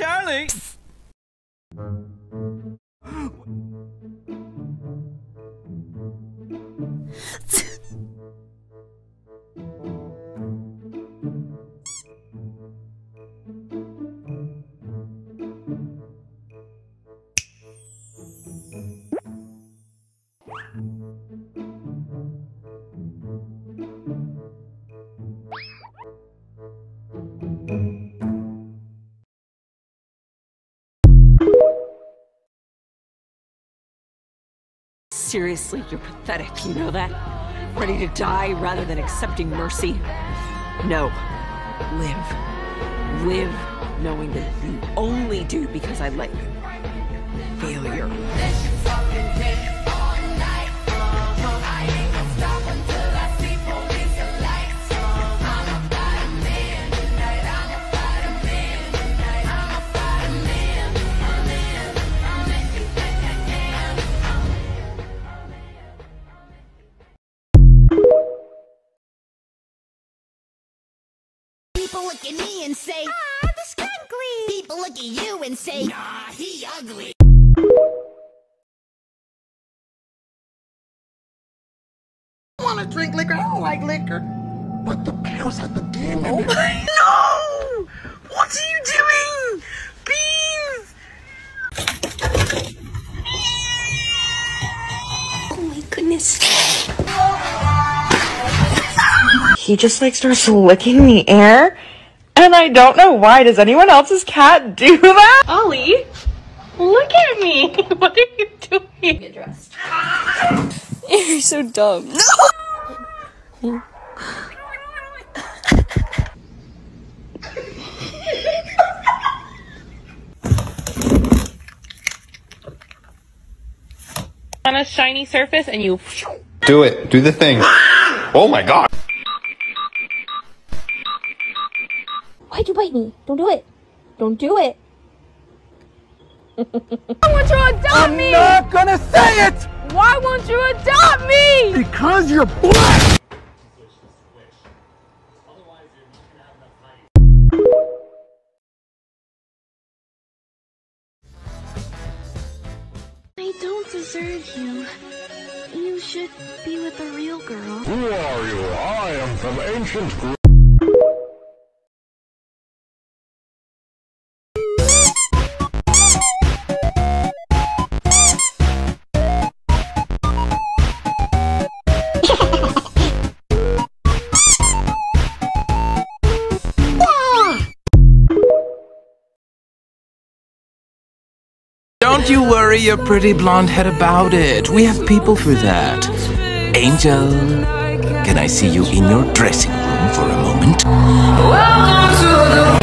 Charlie! Seriously, you're pathetic, you know that? Ready to die rather than accepting mercy? No. Live knowing that you only do because I let you. Failure. People look at me and say, ah, the skunkly. People look at you and say, nah, he ugly. I want to drink liquor. I don't like liquor. But the pills at the game. Oh my No! What are you doing? Beans! Oh my goodness. He just like starts licking the air, and I don't know why. Does anyone else's cat do that? Ollie, look at me. What are you doing? Get dressed. You're so dumb. No! On a shiny surface and you do it. Do the thing. Oh my god. Why'd you bite me? Don't do it. Don't do it. Why won't you adopt me? I'm not gonna say it! Why won't you adopt me? Because you're black! I don't deserve you. You should be with a real girl. Who are you? I am from ancient Greece. Don't you worry your pretty blonde head about it. We have people for that. Angel, can I see you in your dressing room for a moment? Welcome to the